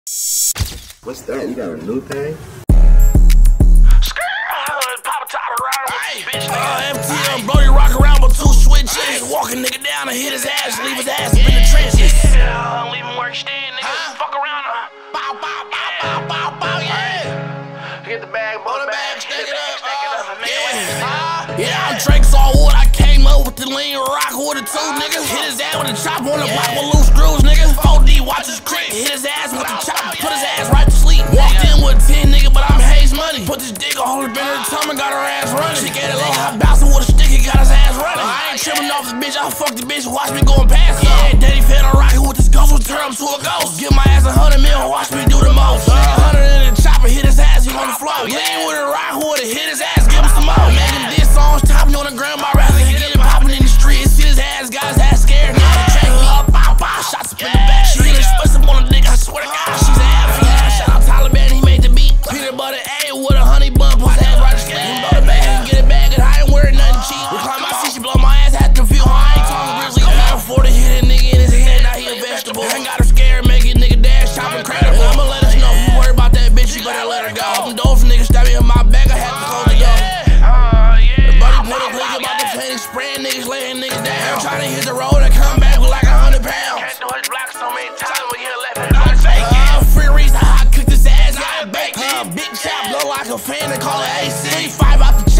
What's that? You got a new thing? MTL, Brody rock around with 2 switches. Walk a nigga down and hit his ass, leave his ass in the trenches. Leave him where he stand, nigga. Fuck around. Bow, bow, bow, bow, bow, bow, yeah. Get the bag, blow the bag, stack it up. Yeah, I'm Drake saw what I came up with the lean rock with a 2, nigga. Hit his ass with a chop on the block with loose screws, nigga. 4D, watch his crit. Hit his ass with the chop, put his ass right to sleep. Walked in with 10, nigga, but I'm Hayes money. Put this dick on her, been her tongue and got her ass running. She gave a little hot bouncing with a stick, he got his ass running. I ain't tripping off the bitch, I fuck the bitch, watch me going past. Yeah, daddy fed on rocket with this ghost, will turn him to a ghost. Give my ass 100 mil, watch me do the most. 100 in the chopper, hit his ass, he on the floor. Lean with a rock, who would've hit his ass, give him some more. Making this songs, topping on the ground, my rather he get it popping in the streets. See his ass, got his ass scared. Now he check me up, pow, pow, shots up in the back. She hit his face up on the dick, I swear to God, she's an ass. Shout out Taliban, he made the beat. Peanut butter A with a honey bun, put his ass right to sleep. Blow the bag, get it back, and I ain't wearing nothing cheap. We climb my seat, she blow my ass, had to feel I ain't talking grizzly. Can't afford to hit a nigga in his head, now he a vegetable. I ain't got her scared, make it nigga dash, chop incredible. I'ma let us know, if you worry about that bitch, you better let her go. Open doors for niggas stab me in my back, I had to close the door. Everybody put a click about the pain, spraying niggas, laying niggas down. Trying to hit the road and come back with like 100 pounds. Can't do his block so many times, we get left and don't take it. Free reason, I cooked his ass, I baked. Big chop, blow like a fan, they call it AC. 5 out the